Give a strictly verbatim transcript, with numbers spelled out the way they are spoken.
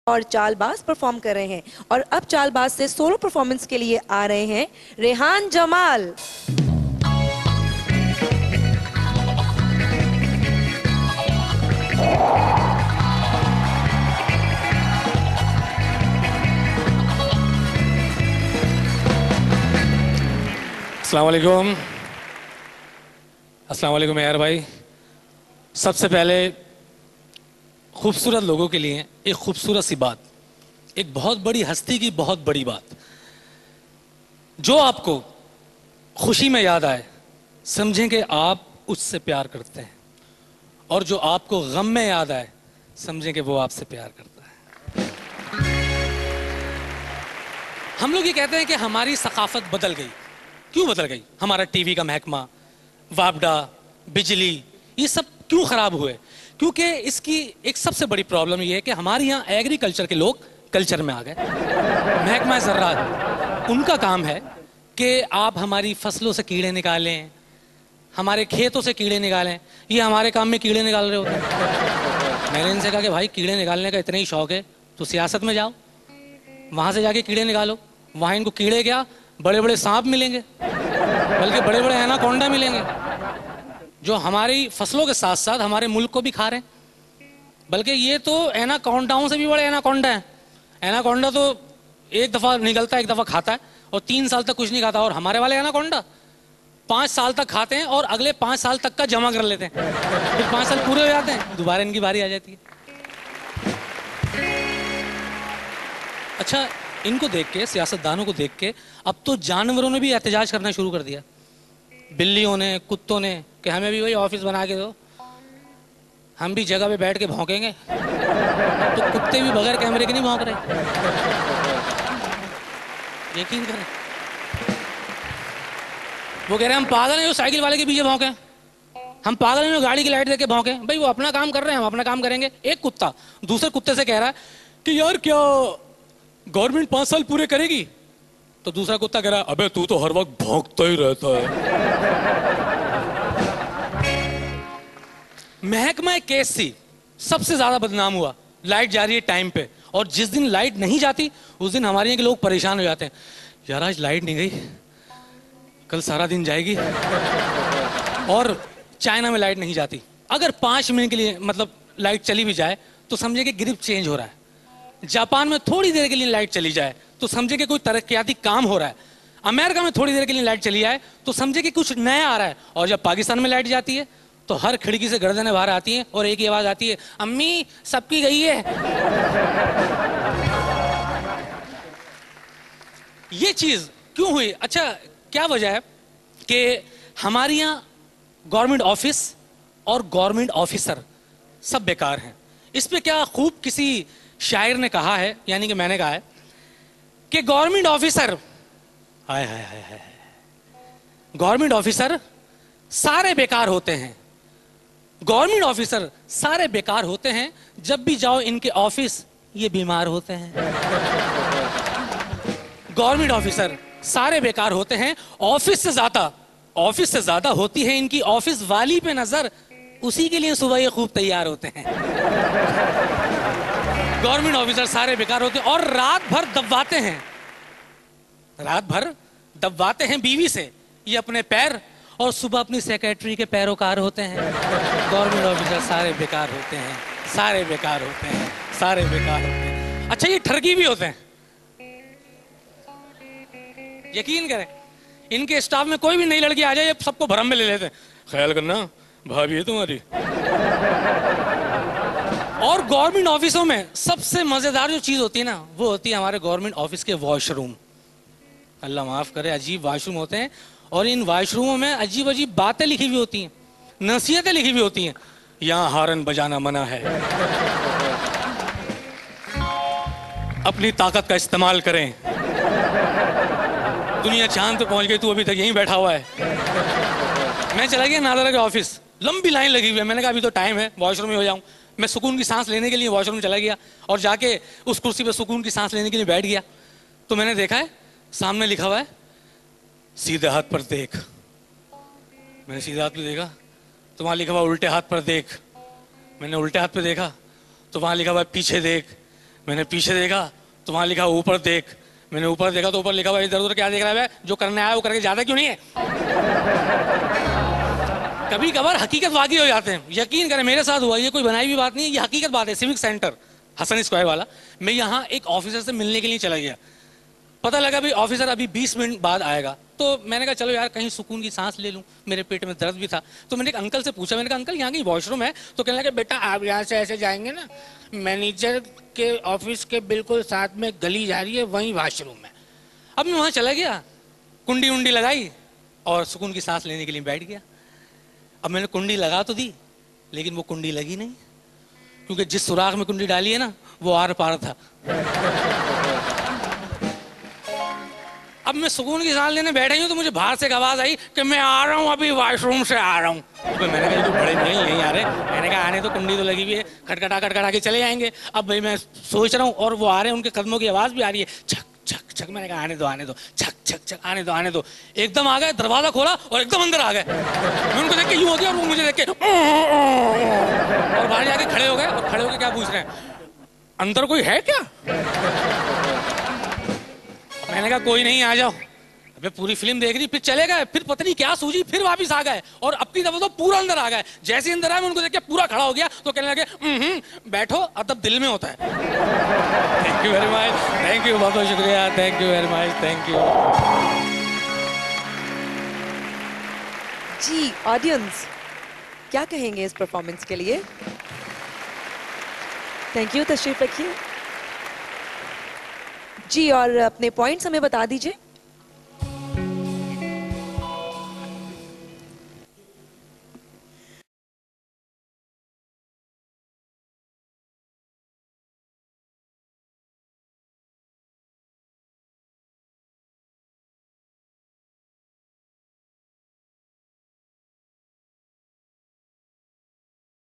और चालबाज परफॉर्म कर रहे हैं। और अब चालबाज से सोलो परफॉर्मेंस के लिए आ रहे हैं रेहान जमाल। अस्सलाम वालेकुम। अस्सलाम वालेकुम यार भाई। सबसे पहले खूबसूरत लोगों के लिए एक खूबसूरत सी बात, एक बहुत बड़ी हस्ती की बहुत बड़ी बात। जो आपको खुशी में याद आए समझें कि आप उससे प्यार करते हैं, और जो आपको गम में याद आए समझें कि वो आपसे प्यार करता है। हम लोग ये कहते हैं कि हमारी सकाफत बदल गई। क्यों बदल गई? हमारा टीवी का महकमा, वापडा, बिजली, ये सब क्यों खराब हुए? क्योंकि इसकी एक सबसे बड़ी प्रॉब्लम ये है कि हमारे यहाँ एग्रीकल्चर के लोग कल्चर में आ गए। महकमा ज़राअत, उनका काम है कि आप हमारी फसलों से कीड़े निकालें, हमारे खेतों से कीड़े निकालें। ये हमारे काम में कीड़े निकाल रहे होते हैं। मैंने इनसे कहा कि भाई कीड़े निकालने का इतना ही शौक है तो सियासत में जाओ, वहाँ से जाके कीड़े निकालो। वहाँ इनको कीड़े क्या, बड़े बड़े सांप मिलेंगे, बल्कि बड़े बड़े एनाकोंडा मिलेंगे, जो हमारी फसलों के साथ साथ हमारे मुल्क को भी खा रहे हैं। बल्कि ये तो एनाकोंडाओं से भी बड़े एनाकोंडा है। एनाकोंडा तो एक दफ़ा निकलता है, एक दफ़ा खाता है, और तीन साल तक कुछ नहीं खाता। और हमारे वाले एनाकोंडा पाँच साल तक खाते हैं और अगले पाँच साल तक का जमा कर लेते हैं। फिर पाँच साल पूरे हो जाते हैं, दोबारा इनकी बारी आ जाती है। अच्छा, इनको देख के, सियासतदानों को देख के अब तो जानवरों ने भी एहतजाज करना शुरू कर दिया। बिल्लियों ने, कुत्तों ने, कि हमें भी वही ऑफिस बना के दो, हम भी जगह पे बैठ के भौंकेंगे। तो कुत्ते भी बगैर कैमरे के नहीं भौंक रहे, यकीन करें। वो कह रहे हैं हम पागल हैं जो साइकिल वाले के पीछे भौंके, हम पागल हैं जो गाड़ी की लाइट देके भौंके। भाई वो अपना काम कर रहे हैं, हम अपना काम करेंगे। एक कुत्ता दूसरे कुत्ते से कह रहा है कि यार क्या गवर्नमेंट पांच साल पूरे करेगी? तो दूसरा कुत्ता कह रहा है अबे तू तो हर वक्त भौंकता ही रहता है। महकमा केसी सबसे ज्यादा बदनाम हुआ। लाइट जा रही है टाइम पे, और जिस दिन लाइट नहीं जाती उस दिन हमारे यहाँ के लोग परेशान हो जाते हैं। यार आज लाइट नहीं गई, कल सारा दिन जाएगी। और चाइना में लाइट नहीं जाती, अगर पांच मिनट के लिए मतलब लाइट चली भी जाए तो समझे कि ग्रिप चेंज हो रहा है। जापान में थोड़ी देर के लिए लाइट चली जाए तो समझे कि कोई तरक्याती काम हो रहा है। अमेरिका में थोड़ी देर के लिए लाइट चली जाए तो समझे कि कुछ नया आ रहा है। और जब पाकिस्तान में लाइट जाती है तो हर खिड़की से गर्दनें बाहर आती हैं और एक ही आवाज आती है, अम्मी सबकी गई है। ये चीज क्यों हुई? अच्छा, क्या वजह है कि हमारे यहाँ गवर्नमेंट ऑफिस और गवर्नमेंट ऑफिसर सब बेकार हैं। इस पे क्या खूब किसी शायर ने कहा है, यानी कि मैंने कहा है कि गवर्नमेंट ऑफिसर, हाय हाय हाय हाय, गवर्नमेंट ऑफिसर सारे बेकार होते हैं। गवर्नमेंट ऑफिसर सारे बेकार होते हैं, जब भी जाओ इनके ऑफिस ये बीमार होते हैं। गवर्नमेंट ऑफिसर सारे बेकार होते हैं। ऑफिस से ज्यादा ऑफिस से ज्यादा होती है इनकी ऑफिस वाली पे नजर, उसी के लिए सुबह ये खूब तैयार होते हैं। गवर्नमेंट ऑफिसर सारे बेकार होते हैं और रात भर दबवाते हैं, रात भर दबवाते हैं बीवी से ये अपने पैर, और सुबह अपनी सेक्रेटरी के पैरोकार होते हैं। गवर्नमेंट ऑफिसर सारे बेकार होते हैं, सारे बेकार होते हैं, सारे बेकार होते हैं। अच्छा, ये ठरकी भी होते हैं, यकीन करें। इनके स्टाफ में कोई भी नई लड़की आ जाए ये सबको भरम में ले लेते हैं, ख्याल करना भाभी है तुम्हारी। और गवर्नमेंट ऑफिसों में सबसे मजेदार जो चीज होती है ना, वो होती है हमारे गवर्नमेंट ऑफिस के वॉशरूम। अल्लाह माफ करे, अजीब वॉशरूम होते हैं, और इन वॉशरूमों में अजीब अजीब बातें लिखी हुई होती हैं, नसीहतें लिखी हुई होती हैं। यहाँ हारन बजाना मना है, अपनी ताकत का इस्तेमाल करें, दुनिया चांद पे पहुंच गई, तू अभी तक यहीं बैठा हुआ है। मैं चला गया नादरा के ऑफिस, लंबी लाइन लगी हुई है। मैंने कहा अभी तो टाइम है, वॉशरूम में हो जाऊं। मैं सुकून की सांस लेने के लिए वॉशरूम चला गया और जाके उस कुर्सी पे सुकून की सांस लेने के लिए बैठ गया। तो मैंने देखा है सामने लिखा हुआ है सीधे हाथ पर देख। मैंने सीधे हाथ पे देखा तो वहां लिखा हुआ उल्टे हाथ पर देख। मैंने उल्टे हाथ पे देखा तो वहां लिखा हुआ पीछे देख। मैंने पीछे देखा तो वहां लिखा ऊपर देख। मैंने ऊपर देखा तो ऊपर लिखा हुआ इधर उधर क्या देख रहा है, जो करने आया वो करके ज्यादा क्यों नहीं है। कभी कभार हकीकत वाकई हो जाते हैं, यकीन करें मेरे साथ हुआ, ये कोई बनाई हुई बात नहीं है, ये हकीकत बात है। सिविक सेंटर हसन स्क्वायर वाला, मैं यहाँ एक ऑफिसर से मिलने के लिए चला गया। पता लगा भाई ऑफिसर अभी बीस मिनट बाद आएगा, तो मैंने कहा चलो यार कहीं सुकून की सांस ले लूं, मेरे पेट में दर्द भी था। तो मैंने एक अंकल से पूछा, मैंने कहा अंकल यहाँ की वॉशरूम है? तो कहने लगे बेटा आप यहाँ से ऐसे जाएंगे ना, मैनेजर के ऑफिस के बिल्कुल साथ में गली जा रही है, वहीं वॉशरूम है। अब मैं वहां चला गया, कुंडी उंडी लगाई और सुकून की सांस लेने के लिए बैठ गया। अब मैंने कुंडी लगा तो दी, लेकिन वो कुंडी लगी नहीं, क्योंकि जिस सुराख में कुंडी डाली है ना वो आर पार था। अब मैं सुकून की सांस लेने बैठा हूँ तो मुझे बाहर से एक आवाज आई कि मैं आ रहा हूँ, अभी वॉशरूम से आ रहा हूँ। तो मैंने कहा जो बड़े नहीं यहीं आ रहे, मैंने कहा आने तो कुंडी तो लगी हुई है, खटखटा खटखटा के चले जाएंगे। अब भाई मैं सोच रहा हूँ और वो आ रहे हैं, उनके कदमों की आवाज भी आ रही है, छक छक छक। मैंने कहा आने दो आने दो, छक छक छक, आने दो आने दो। एकदम आ गए, दरवाजा खोला और एकदम अंदर आ गए। मैं उनको देख के यूं हो गया और वो मुझे देख के और बाहर जाके खड़े हो गए। और खड़े होके क्या पूछ रहे हैं, अंदर कोई है क्या? मैंने कहा कोई नहीं, आ जाओ। अबे पूरी फिल्म देख रही, फिर चले गए, फिर पता नहीं क्या सूझी, फिर वापस आ गए और अपनी दफा तो पूरा अंदर आ गए। जैसे ही अंदर आए मैं उनको देख के पूरा खड़ा हो गया, तो कहने लगे हम्म बैठो, अदब दिल में होता है। Thank you very much, thank you, बहुत बहुत शुक्रिया, thank you very much, thank you. जी ऑडियंस क्या कहेंगे इस परफॉर्मेंस के लिए? थैंक यू, तशरीफ रखिए जी, और अपने पॉइंट्स हमें बता दीजिए।